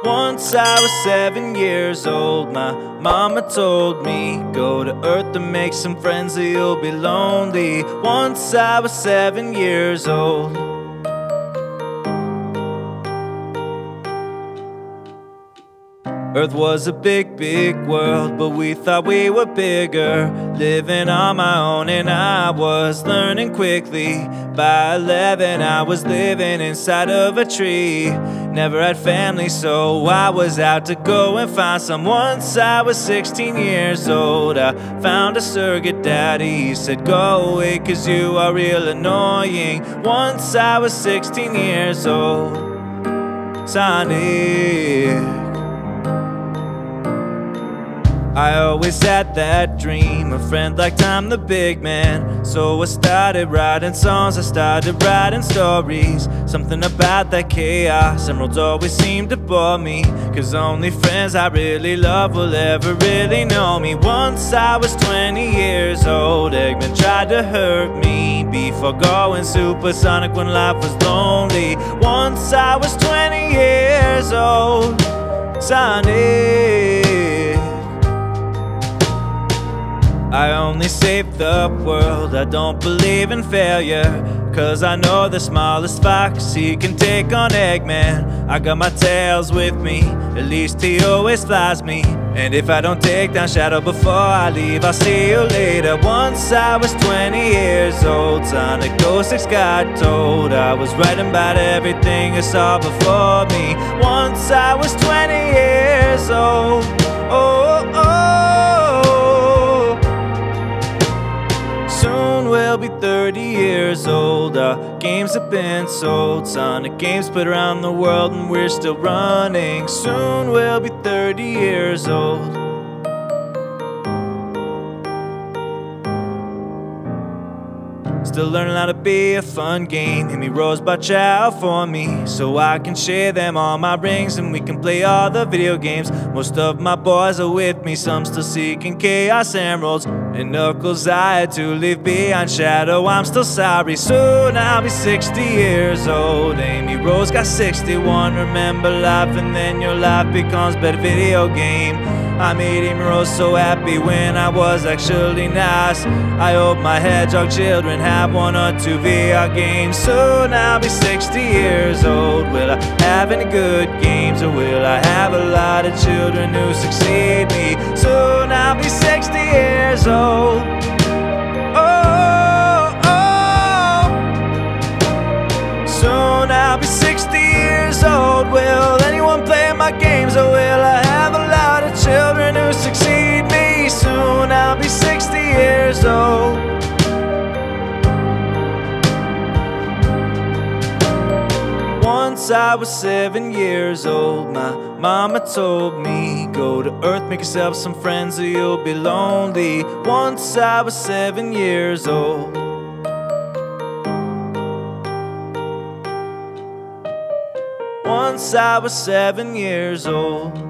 Once I was 7 years old, my mama told me, go to Earth and make some friends or you'll be lonely. Once I was 7 years old. Earth was a big, big world, but we thought we were bigger. Living on my own and I was learning quickly. By 11 I was living inside of a tree. Never had family, so I was out to go and find some. Once I was 16 years old, I found a surrogate daddy. He said, go away cause you are real annoying. Once I was 16 years old. Sonic. I always had that dream, a friend like Tom the Big Man. So I started writing songs, I started writing stories. Something about that chaos, emeralds always seemed to bore me. Cause only friends I really love will ever really know me. Once I was 20 years old, Eggman tried to hurt me before going supersonic when life was lonely. Once I was 20 years old, Sonic. I only save the world, I don't believe in failure. Cause I know the smallest fox, he can take on Eggman. I got my tails with me, at least he always flies me. And if I don't take down Shadow before I leave, I'll see you later. Once I was 20 years old, Sonic 06 got told I was writing about everything I saw before me. Once I was 20 years old, oh, oh. Soon we'll be 30 years old. Our games have been sold. Sonic games put around the world and we're still running. Soon we'll be 30 years old. Still learning how to be a fun game. Hit me Rosebud Chow for me, so I can share them all my rings and we can play all the video games. Most of my boys are with me, some still seeking Chaos Emeralds. And Knuckles I had to leave behind Shadow, I'm still sorry. Soon I'll be 60 years old. Amy Rose got 61. Remember life and then your life becomes better video game. I made him Rose so happy when I was actually nice. I hope my hedgehog children have 1 or 2 VR games. Soon I'll be 60 years old. Will I have any good games, or will I have a lot of children who succeed me? Soon I'll be 60 years old. Oh, oh. Soon I'll be 60 years old. Will anyone play my games, or will I have a lot of children who succeed me? Soon I'll be 60 years old. Once I was 7 years old, my mama told me, go to Earth, make yourself some friends or you'll be lonely. Once I was 7 years old. Once I was 7 years old.